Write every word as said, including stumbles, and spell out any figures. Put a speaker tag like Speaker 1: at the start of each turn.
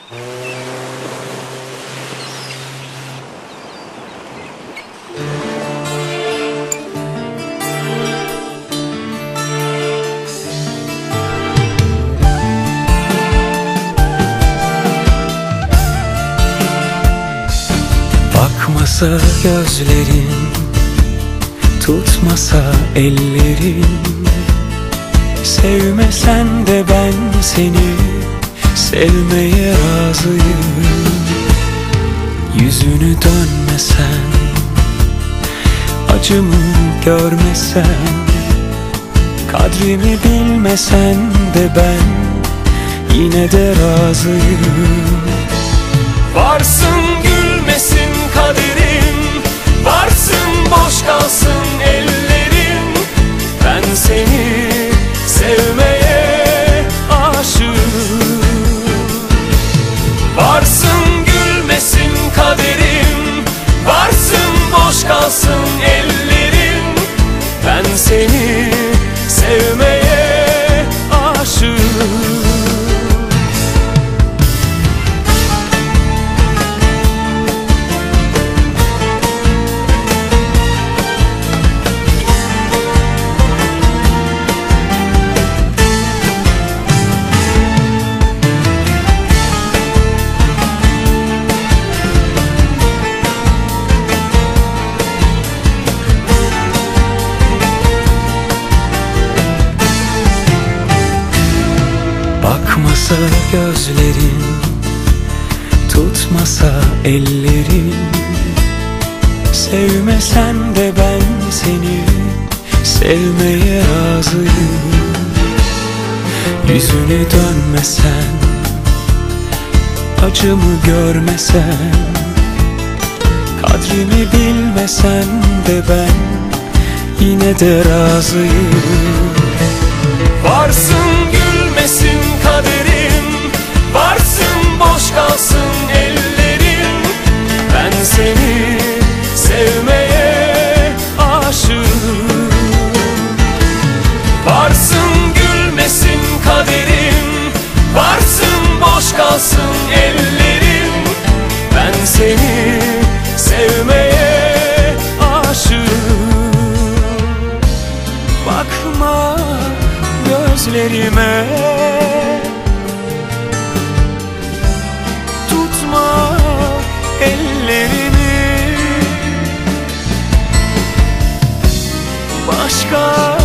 Speaker 1: Bakmasa gözlerin, tutmasa ellerin, sevmesen de ben seni sevmeye razıyım. Yüzünü dönmesen, acımı görmesen, kadrimi bilmesen de ben yine de razıyım.
Speaker 2: Varsın gülmesin kaderim, varsın boş kalsın ellerin, ben seni sevmeye aşığım. Varsın gülmesin kaderim, varsın boş kalsın ellerin, ben seni sevmeye aşığım.
Speaker 1: Bakmasa gözlerin, tutmasa ellerin, sevmesen de ben seni sevmeye razıyım. Yüzünü dönmesen, acımı görmesen, kadrimi bilmesen de ben yine de razıyım.
Speaker 2: Varsın gülmesin kaderim, varsın boş kalsın ellerin, ben seni sevmeye aşığım. Varsın gülmesin kaderim, varsın boş kalsın ellerin, ben seni sevmeye aşığım.
Speaker 1: Bakma gözlerime, tutma ellerimi, başka